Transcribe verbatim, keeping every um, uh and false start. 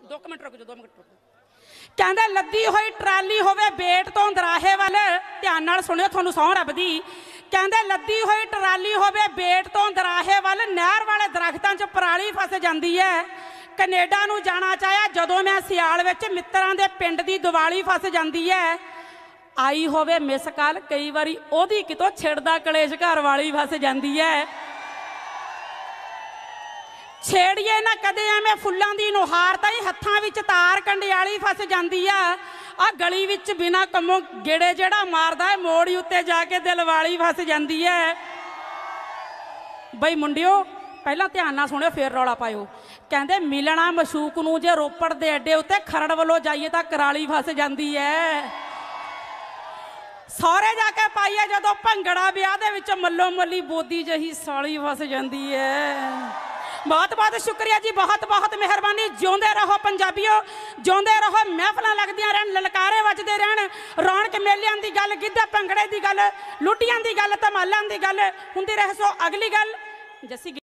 दो मिनट रुक जाओ, दो मिनट रुक। कहंदे लद्दी हुई ट्राली होवे बेट तो दराहे वाल, ध्यान नाल सुनियो तुहानू सौं रब दी। कहंदे लद्दी हुई ट्राली होवे बेट तो दराहे वाल, नहर वाले दरख्तां च पराली फस जांदी है। कनेडा नू जाना चाहया जदों मैं सियाल विच मित्रां दे पिंड दी दिवाली फस जांदी है। आई होवे मिस कॉल कई वारी ओदी कितों छिड़दा कलेश घर वाली फस जांदी है। छेड़िए ना कदे एवें फुल्लां दी नुहार, ताई हत्थां विच तार कंडियाली फस जांदी है। आ गली विच बिना कमों गेड़े जेड़ा मारदा है, मोड़ी उत्ते जाके दिल वाली फस जांदी है। बई मुंडियो पहला ध्यान नाल सुणियो फिर रौला पायो। कहंदे मिलना मशूक नूं जे रोपड़ दे अड्डे उत्ते खरड़ वल्लों जाइए तां कराली फस जांदी है। सौरे जाके पाइए जदों भंगड़ा ब्याह दे विच मल्लो मल्ली बोदी जही साली फस जांदी है। बहुत बहुत शुक्रिया जी, बहुत बहुत मेहरबानी। जिउंदे रहो पंजाबियों, जिउंदे रहो। महफिलां लगदियां रहन, ललकारे वजदे रहन, रौनक मेलियां दी गल, गिद्धे भंगड़े दी गल, लुटियां दी गल, धमालां दी गल हुंदी रहे। सो अगली गल जस्सी